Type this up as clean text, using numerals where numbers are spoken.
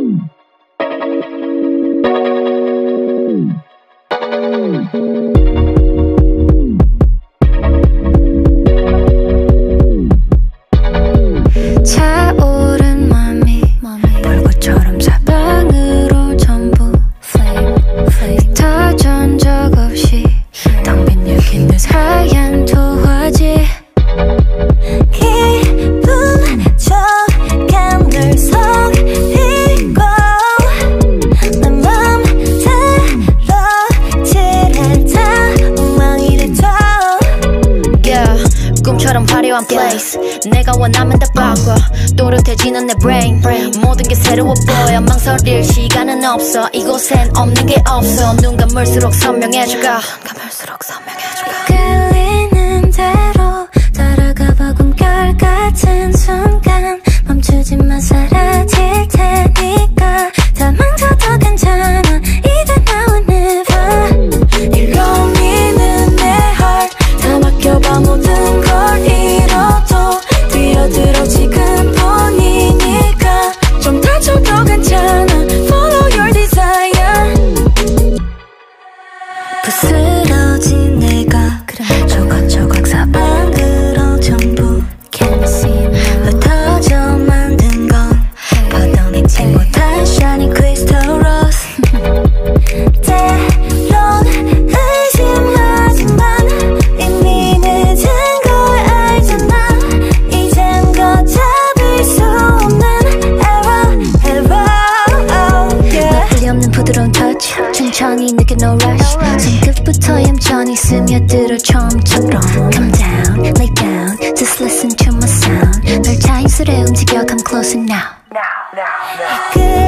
차오른 맘이 불꽃처럼 사방으로 전부 flame 다 전적 없이 텅 빈 여긴 듯 하얀 도화지 기분 좋게 널 속이고 내 맘대로 칠해다 엉망이 돼도 yeah, 꿈처럼 화려한 place 내가 원하면 다 바꿔 또렷해지는 내 brain 모든 게 새로워 보여 망설일 시간은 없어 이곳엔 없는 게 없어 눈 감을수록 선명해져가 끌리는 대로 따라가봐 꿈결 같은 순간 멈추지만 사라질 테니까 다 망쳐도 괜찮아 이제 now or never 일로 미는 내 heart 다 맡겨봐 모든 걸 잃어도 뛰어들어 지금 본이니까 좀 다쳐도 괜찮아 follow your desire 부스러진 내가 조각조각 사방으로 전부 흩어져 만든 건 걷어내지 못한 shining crystal rose 때론 의심하지만 이미 늦은 걸 알잖아 이젠 걷잡을 수 없는 error 나풀이 없는 부드러운 touch 천천히 느껴 no rush 손끝부터 얌전히 스며들어 처음처럼 Come down, lay down, just listen to my sound 널 자연스레 움직여 come closer now